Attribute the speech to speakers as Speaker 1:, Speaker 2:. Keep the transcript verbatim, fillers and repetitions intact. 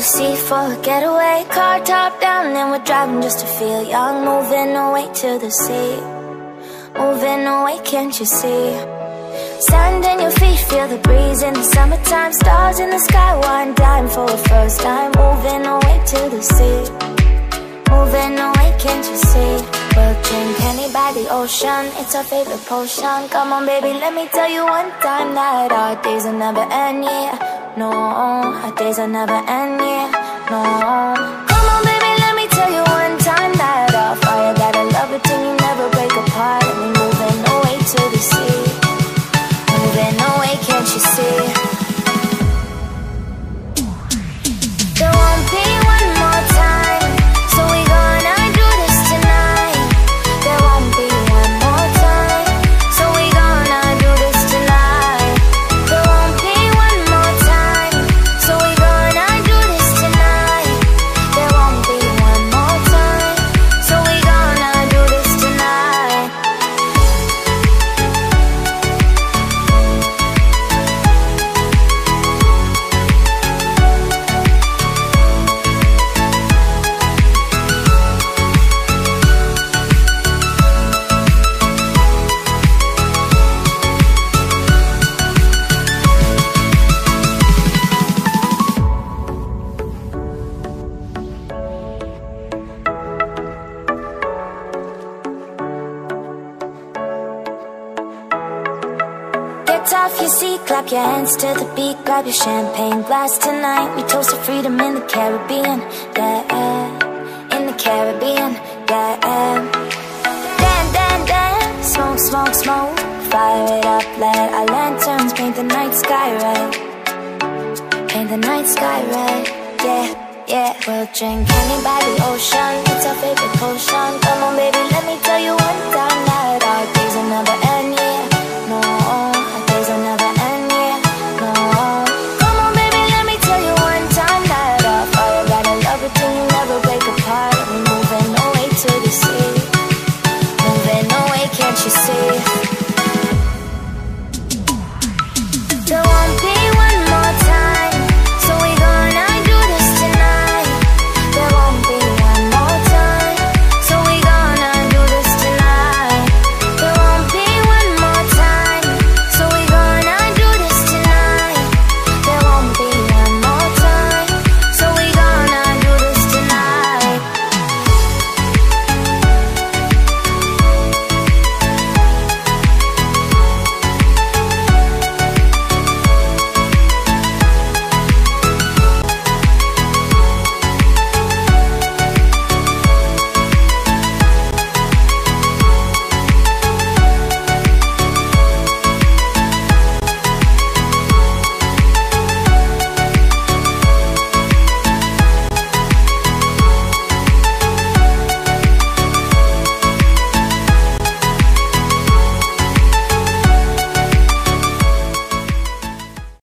Speaker 1: sea for a getaway. Car top down and we're driving just to feel young. Moving away to the sea, moving away, can't you see? Sand in your feet, feel the breeze in the summertime. Stars in the sky, one dime for the first time. Moving away to the sea, moving away, can't you see? We'll drink honey by the ocean, it's our favorite potion. Come on baby, let me tell you one time that our days will never end, yeah. No, our days will never end, yeah. No. Come on baby, let me tell you one time that our fire got a love between you, never break apart. And we're moving away to the sea, moving away, can't you see? There won't be one more time, so we gonna do this tonight. There won't be one more time, so we gonna do this tonight. There won't be one more time, so we gonna do this tonight. There won't be one more time, so we gonna do this tonight. Get off your seat, clap your hands to the beat. Grab your champagne glass tonight. We toast to freedom in the Caribbean, yeah. In the Caribbean, yeah. Dan, dan, dan, smoke, smoke, smoke. Fire it up, let our lanterns paint the night sky red. Paint the night sky red, yeah, yeah. We'll drink honey by the ocean, it's our favorite potion. Come on baby, let me tell you one time now